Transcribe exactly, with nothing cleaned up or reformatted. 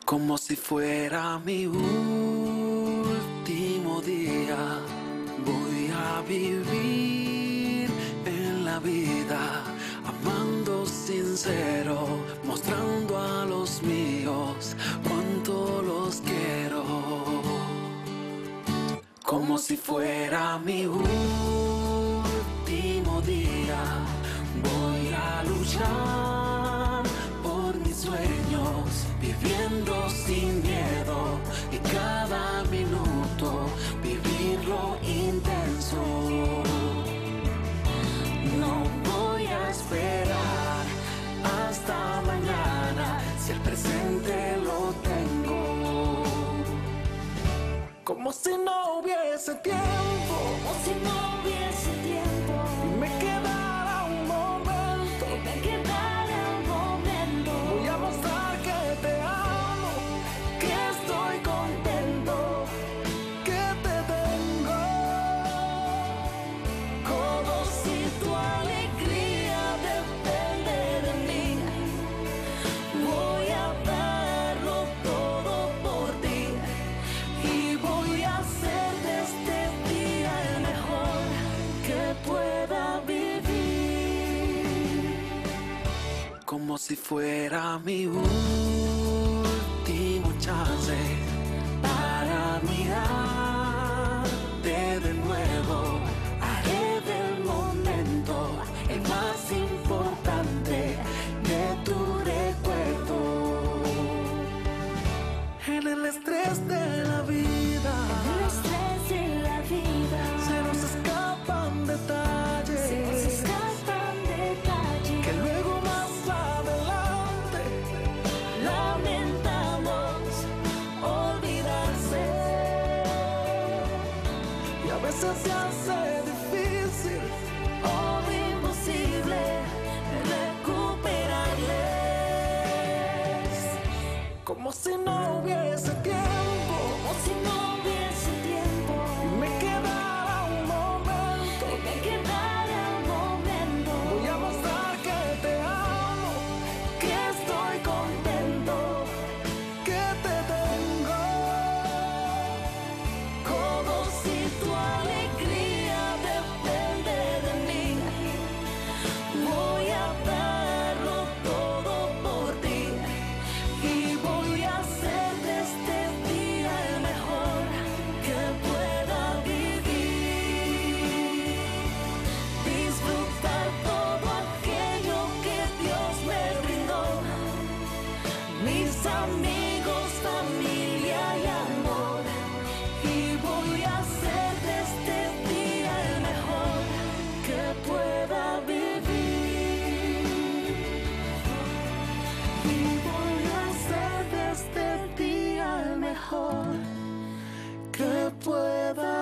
Como si fuera mi último día, voy a vivir en la vida, amando sincero, mostrando a los míos cuánto los quiero. Como si fuera mi último día, voy a luchar por mis sueños, viviendo sin miedo y cada minuto vivirlo intenso. No voy a esperar hasta mañana si el presente lo tengo. Como si no hubiese tiempo, como si no hubiese tiempo, y me quedara un momento, y me quedara un momento. Voy a mostrar que te amo, que estoy contento, que te tengo. Como si tu alegría depende de mí, voy a darlo todo por ti y voy a hacer de este día el mejor que pueda vivir. Como si fuera mi último chance para mirarte de nuevo. Haré del momento el más importante de tu recuerdo. En el estrés de la vida, El estrés de la vida se nos escapan detalles, se nos escapan detalles que luego más adelante lamentamos olvidarse. y a veces se hace difícil. O imposible recuperarles. Como si no hubiese tiempo, Como si no hubiese tiempo, y me quedara un momento. y me quedara un momento. Voy a mostrar que te amo, que estoy contento, que te tengo. Como si tu alegría depende de mí, voy a darlo todo por ti y voy a hacer de este día el mejor que pueda vivir. Disfrutar todo aquello que Dios me brindó, mis amigos, familia y amor, y voy a hacer de este día el mejor que pueda vivir. Y voy a hacer de este día el mejor que pueda